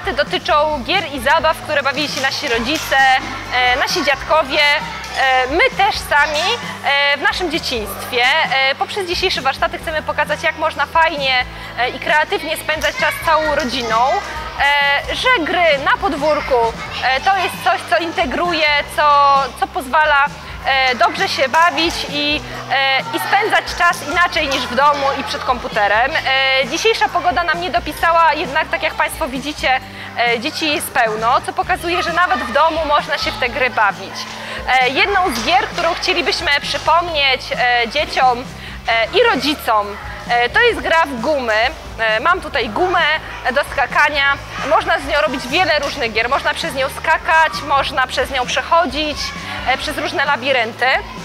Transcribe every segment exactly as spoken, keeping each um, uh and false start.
Tematy dotyczą gier i zabaw, które bawili się nasi rodzice, nasi dziadkowie, my też sami w naszym dzieciństwie. Poprzez dzisiejsze warsztaty chcemy pokazać, jak można fajnie i kreatywnie spędzać czas całą rodziną, że gry na podwórku to jest coś, co integruje, co, co pozwala dobrze się bawić i, i spędzać czas inaczej niż w domu i przed komputerem. Dzisiejsza pogoda nam nie dopisała, jednak tak jak Państwo widzicie, dzieci jest pełno, co pokazuje, że nawet w domu można się w te gry bawić. Jedną z gier, którą chcielibyśmy przypomnieć dzieciom i rodzicom, to jest gra w gumy. Mam tutaj gumę do skakania. Można z nią robić wiele różnych gier. Można przez nią skakać, można przez nią przechodzić, przez różne labirynty.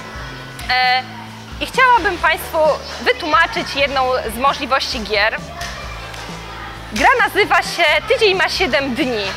I chciałabym Państwu wytłumaczyć jedną z możliwości gier. Gra nazywa się Tydzień ma siedem dni.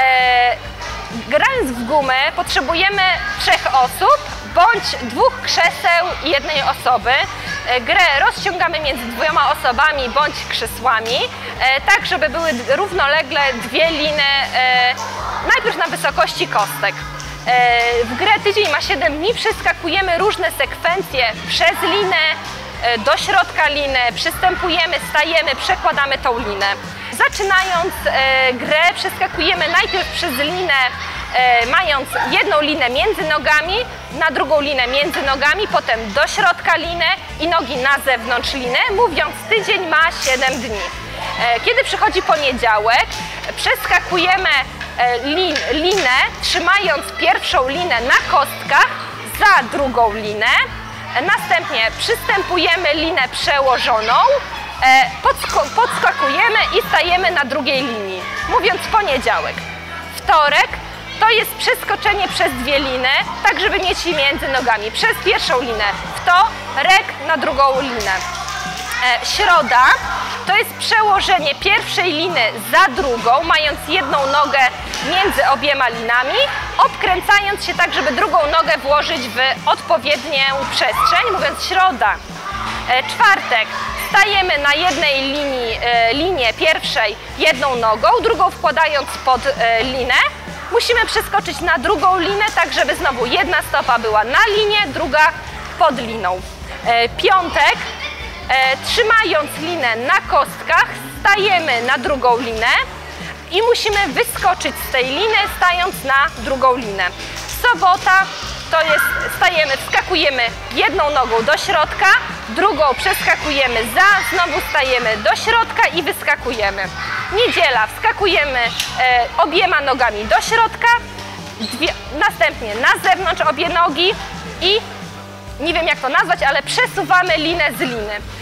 Grając w gumę potrzebujemy trzech osób bądź dwóch krzeseł i jednej osoby. Grę rozciągamy między dwoma osobami bądź krzesłami, tak żeby były równolegle dwie liny, najpierw na wysokości kostek. W grę Tydzień ma siedem dni przeskakujemy różne sekwencje przez linę, do środka liny, przystępujemy, stajemy, przekładamy tą linę. Zaczynając grę przeskakujemy najpierw przez linę, mając jedną linę między nogami, na drugą linę między nogami, potem do środka linę i nogi na zewnątrz liny, mówiąc tydzień ma siedem dni. Kiedy przychodzi poniedziałek, przeskakujemy lin, linę, trzymając pierwszą linę na kostkach za drugą linę, następnie przystępujemy linę przełożoną, podskakujemy i stajemy na drugiej linii, mówiąc poniedziałek. Wtorek to jest przeskoczenie przez dwie liny, tak żeby mieć je między nogami. Przez pierwszą linę wtorek na drugą linę. Środa to jest przełożenie pierwszej liny za drugą, mając jedną nogę między obiema linami, obkręcając się tak, żeby drugą nogę włożyć w odpowiednią przestrzeń, mówiąc środa. Czwartek stajemy na jednej linii, linie pierwszej jedną nogą, drugą wkładając pod linę. Musimy przeskoczyć na drugą linę, tak żeby znowu jedna stopa była na linie, druga pod liną. Piątek, trzymając linę na kostkach, stajemy na drugą linę i musimy wyskoczyć z tej liny, stając na drugą linę. Sobota to jest, stajemy, wskakujemy jedną nogą do środka, drugą przeskakujemy za, znowu stajemy do środka i wyskakujemy. Niedziela wskakujemy e, obiema nogami do środka, dwie, następnie na zewnątrz obie nogi i nie wiem jak to nazwać, ale przesuwamy linę z liny.